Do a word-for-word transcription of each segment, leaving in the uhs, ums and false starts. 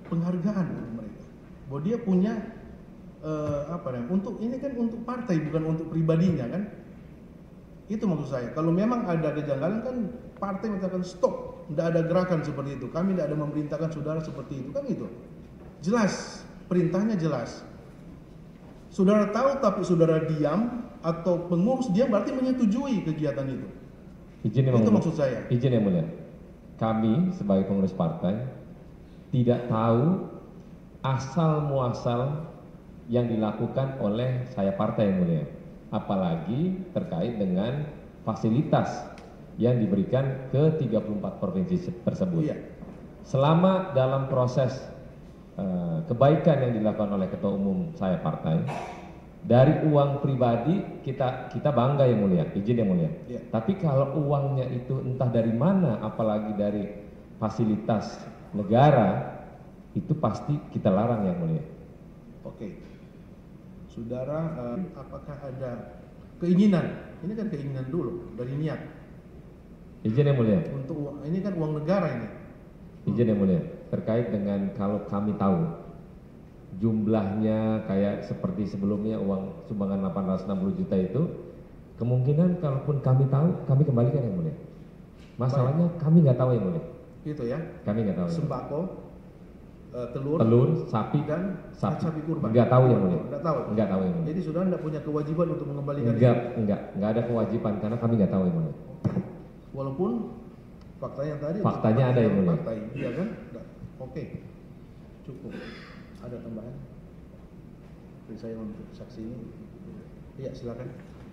penghargaan untuk mereka. Bahwa dia punya uh, apa namanya? Untuk ini kan untuk partai bukan untuk pribadinya kan? Itu maksud saya. Kalau memang ada kejanggalan kan partai mengatakan stop, tidak ada gerakan seperti itu. Kami tidak ada memerintahkan saudara seperti itu kan itu. Jelas, perintahnya jelas. Saudara tahu tapi saudara diam atau pengurus diam berarti menyetujui kegiatan itu. Izin yang itu mulia. maksud saya. Izin yang mulia. Kami sebagai pengurus partai tidak tahu asal muasal yang dilakukan oleh saya partai yang mulia. Apalagi terkait dengan fasilitas yang diberikan ke tiga puluh empat provinsi tersebut. Iya. Selama dalam proses uh, kebaikan yang dilakukan oleh ketua umum saya partai, dari uang pribadi kita kita bangga yang mulia, izin yang mulia. Iya. Tapi kalau uangnya itu entah dari mana, apalagi dari fasilitas negara, itu pasti kita larang yang mulia. Oke. Saudara, uh, apakah ada keinginan? Ini kan keinginan dulu dari niat. Izin yang mulia. Untuk uang, ini kan uang negara ini. Izin yang mulia. Terkait dengan kalau kami tahu jumlahnya kayak seperti sebelumnya uang sumbangan delapan ratus enam puluh juta itu, kemungkinan kalaupun kami tahu, kami kembalikan yang mulia. Masalahnya Baik. kami nggak tahu yang mulia. Itu ya. Kami nggak tahu. Sembako. Uh, telur, telur, sapi dan sapi, sapi kurban. Enggak tahu yang mulia. Enggak tahu. Enggak tahu yang mulia. Jadi saudara enggak punya kewajiban untuk mengembalikan. Enggak, itu? enggak, enggak ada kewajiban karena kami enggak tahu yang mulia. Walaupun fakta yang tadi. Faktanya ada yang mulia. Fakta, iya kan? Oke, cukup. Ada tambahan? Beri saya untuk saksi ini. Iya silakan.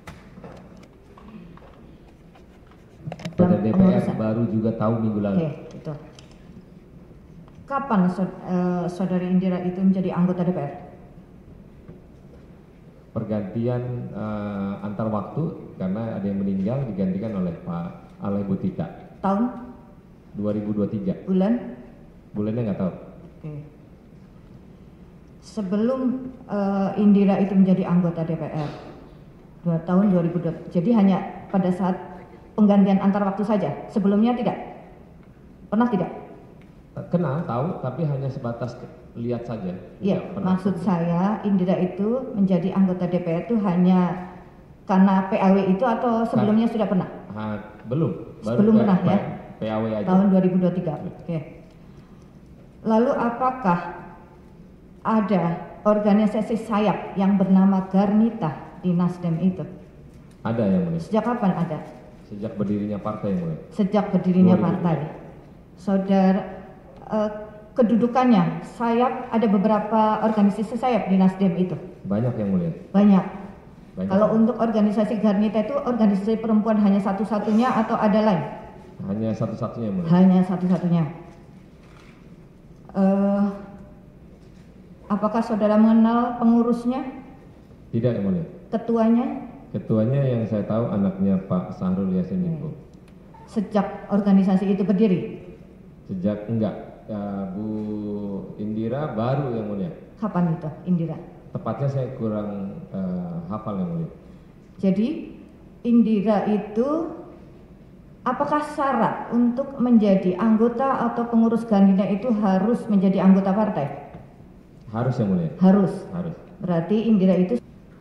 Pada D P R baru juga tahu minggu lalu. Oke, betul. Kapan saudari Indira itu menjadi anggota D P R? Pergantian uh, antar waktu karena ada yang meninggal digantikan oleh Pak Ale Butika. Tahun? dua ribu dua puluh tiga. Bulan? Bulannya nggak tahu. Oke. Sebelum uh, Indira itu menjadi anggota D P R, dua tahun dua ribu dua puluh. Jadi hanya pada saat penggantian antar waktu saja. Sebelumnya tidak? Pernah tidak? Kenal, tahu, tapi hanya sebatas lihat saja. Iya, maksud saya Indira itu menjadi anggota D P R itu hanya karena P A W itu atau sebelumnya kan, sudah pernah? Ha, belum. Baru Sebelum pernah ya? P A W aja. Tahun dua ribu dua puluh tiga. Oke. Okay. Lalu apakah ada organisasi sayap yang bernama Garnita di Nasdem itu? Ada yang mulia. Sejak kapan ada? Sejak berdirinya partai yang mulia. Sejak berdirinya partai. Saudara, eh, kedudukannya sayap, ada beberapa organisasi sayap di Nasdem itu? Banyak yang mulia. Banyak. Banyak. Kalau untuk organisasi Garnita itu organisasi perempuan hanya satu-satunya atau ada lain? Hanya satu-satunya yang mulia. Hanya satu-satunya. Uh, apakah saudara mengenal pengurusnya? Tidak yang mulia. Ketuanya? Ketuanya yang saya tahu anaknya Pak Sahrul Yassin Limpo. Sejak organisasi itu berdiri? Sejak enggak, ya, Bu Indira baru yang mulia. Kapan itu Indira? Tepatnya saya kurang uh, hafal yang mulia. Jadi Indira itu apakah syarat untuk menjadi anggota atau pengurus Garnita itu harus menjadi anggota partai? Harus yang mulia. Harus. Harus. Berarti Indira itu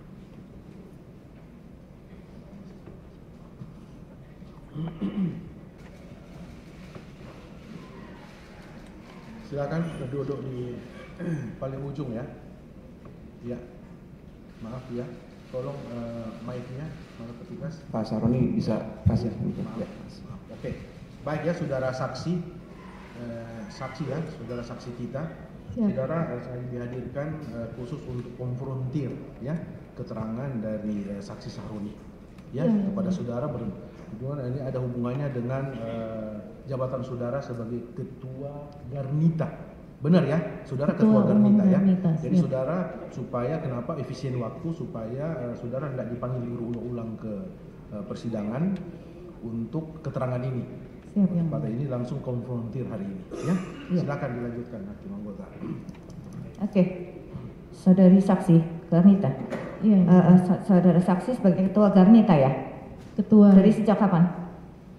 silakan duduk di paling ujung ya. Ya, maaf ya. Tolong uh, mic-nya, maaf petugas. Pak Saroni bisa kasih. Maaf, Ya. maaf. Oke, baik ya saudara saksi, eh, saksi ya, saudara saksi kita. Ya. Saudara, eh, saya dihadirkan eh, khusus untuk konfrontir ya keterangan dari eh, saksi Sahroni ya, ya, ya kepada ya. saudara berdua. Ini ada hubungannya dengan eh, jabatan saudara sebagai ketua Garnita. Benar ya, saudara ketua, ketua Garnita ya. Garnita, jadi siap. Saudara supaya kenapa efisien waktu supaya uh, saudara tidak dipanggil ulang-ulang ke uh, persidangan untuk keterangan ini. Siap, yang pada ini langsung konfrontir hari ini ya. Ya. Silakan dilanjutkan hakim anggota. Oke, saudari saksi Garnita. Iya. Uh, uh, saudara saksi sebagai ketua Garnita ya. Ketua. Dari sejak kapan?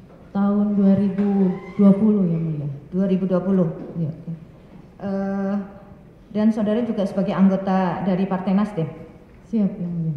Tahun dua ribu dua puluh ya mulia. dua ribu dua puluh. Iya. Uh, Dan saudara juga sebagai anggota dari Partai Nasdem. Siap Yang Mulia.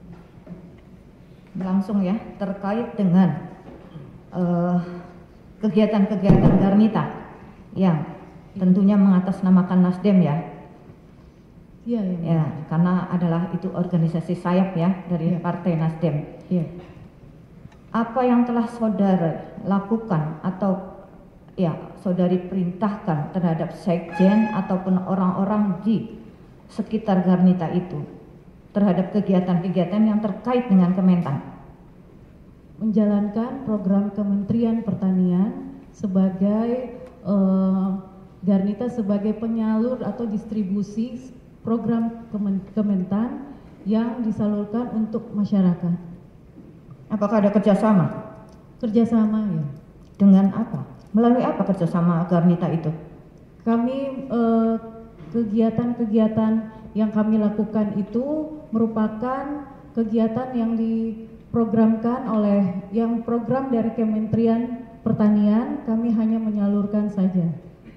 Langsung ya, terkait dengan uh, kegiatan-kegiatan Garnita yang tentunya mengatasnamakan Nasdem ya. Iya, Yang Mulia. Ya, karena adalah itu organisasi sayap ya dari Ya. Partai Nasdem. Iya. Apa yang telah saudara lakukan atau ya saudari perintahkan terhadap sekjen ataupun orang-orang di sekitar Garnita itu terhadap kegiatan-kegiatan yang terkait dengan Kementan? Menjalankan program Kementerian Pertanian sebagai eh, Garnita sebagai penyalur atau distribusi program Kemen Kementan yang disalurkan untuk masyarakat. Apakah ada kerjasama? Kerjasama ya. Dengan apa? Melalui apa kerjasama Garnita itu? Kami eh, kegiatan-kegiatan yang kami lakukan itu merupakan kegiatan yang diprogramkan oleh yang program dari Kementerian Pertanian, kami hanya menyalurkan saja.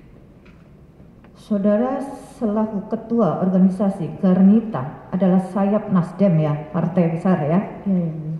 Saudara selaku ketua organisasi Garnita adalah sayap Nasdem ya, partai besar ya. Ya, ya, ya.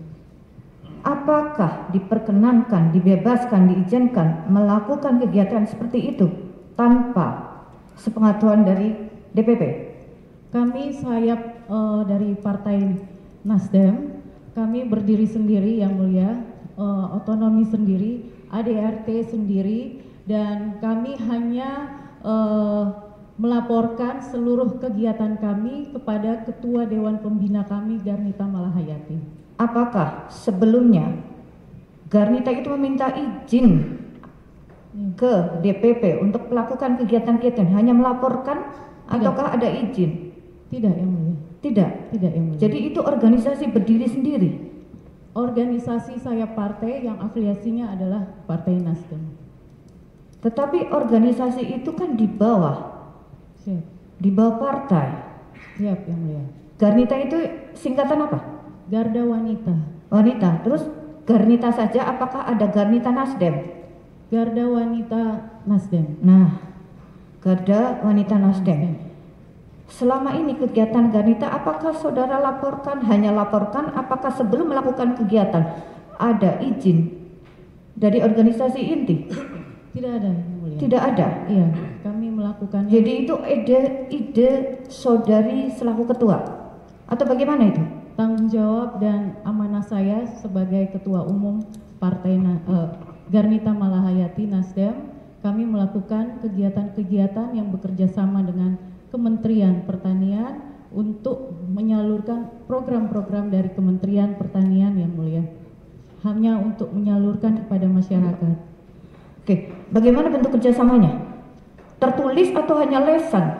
Apakah diperkenankan, dibebaskan, diizinkan melakukan kegiatan seperti itu tanpa sepengetahuan dari D P P? Kami sayap uh, dari Partai Nasdem, kami berdiri sendiri Yang Mulia, uh, otonomi sendiri, A D R T sendiri, dan kami hanya uh, melaporkan seluruh kegiatan kami kepada Ketua Dewan Pembina kami, Garnita Malahayati. Apakah sebelumnya Garnita itu meminta izin ke D P P untuk melakukan kegiatan-kegiatan, hanya melaporkan ataukah ada izin? Tidak Yang Mulia. Tidak. Tidak Yang Mulia. Jadi itu organisasi berdiri sendiri. Organisasi sayap partai yang afiliasinya adalah Partai Nasdem. Tetapi organisasi itu kan di bawah, Siap. di bawah partai. Siap Yang Mulia. Garnita itu singkatan apa? Garda Wanita. Wanita. Terus Garnita saja, apakah ada Garnita Nasdem? Garda Wanita Nasdem. Nah, Garda Wanita Nasdem. Selama ini kegiatan Garnita, apakah saudara laporkan, hanya laporkan, apakah sebelum melakukan kegiatan ada izin dari organisasi inti? Tidak ada Yang Mulia. Tidak ada. Iya, kami melakukannya. Jadi itu ide ide saudari selaku ketua atau bagaimana itu? Tanggung jawab dan amanah saya sebagai Ketua Umum Partai Na- eh, Garnita Malahayati Nasdem, kami melakukan kegiatan-kegiatan yang bekerja sama dengan Kementerian Pertanian untuk menyalurkan program-program dari Kementerian Pertanian Yang Mulia, hanya untuk menyalurkan kepada masyarakat. Oke, bagaimana bentuk kerjasamanya? Tertulis atau hanya lesan?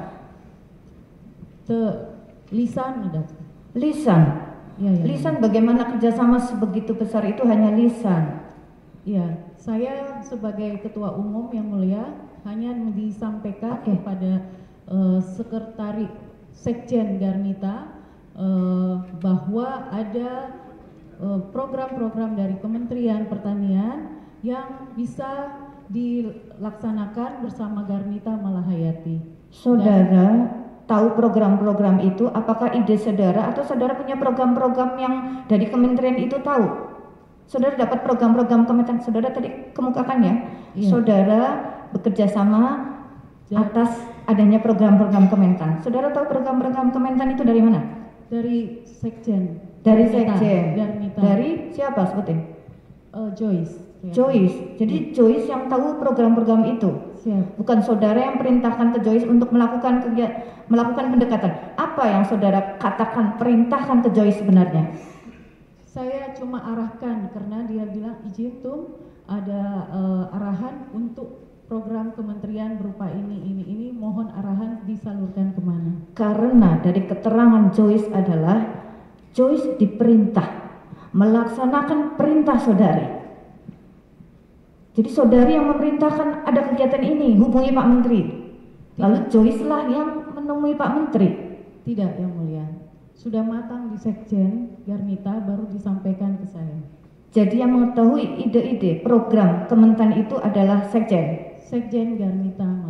Te lisan ada. Lisan. Ya, ya, Lisan bagaimana kerjasama sebegitu besar itu hanya lisan? Ya, saya sebagai Ketua Umum Yang Mulia hanya disampaikan Oke. kepada uh, Sekretari Sekjen Garnita uh, bahwa ada uh, program-program dari Kementerian Pertanian yang bisa dilaksanakan bersama Garnita Malahayati. Saudara tahu program-program itu, apakah ide saudara atau saudara punya program-program yang dari kementerian itu tahu? Saudara dapat program-program kementerian, saudara tadi kemukakan ya, Iya. saudara bekerja sama Ya. atas adanya program-program Kementan. Saudara tahu program-program Kementan itu dari mana? Dari Sekjen. Dari Garnita. sekjen. Garnita. Dari siapa sebutin? Uh, Joyce. Ya. Joyce. Jadi Joyce yang tahu program-program itu. Siap. Bukan saudara yang perintahkan ke Joyce untuk melakukan kegiatan, melakukan pendekatan. Apa yang saudara katakan, perintahkan ke Joyce sebenarnya? Saya cuma arahkan karena dia bilang izin tuh ada uh, arahan untuk program kementerian berupa ini, ini, ini, mohon arahan disalurkan kemana. Karena dari keterangan Joyce adalah Joyce diperintah melaksanakan perintah saudari. Jadi saudari yang memerintahkan ada kegiatan ini, hubungi Pak Menteri. Lalu Joyce lah yang menemui Pak Menteri. Tidak Yang Mulia, sudah matang di Sekjen Garnita baru disampaikan ke saya. Jadi yang mengetahui ide-ide program Kementan itu adalah Sekjen. Sekjen Garnita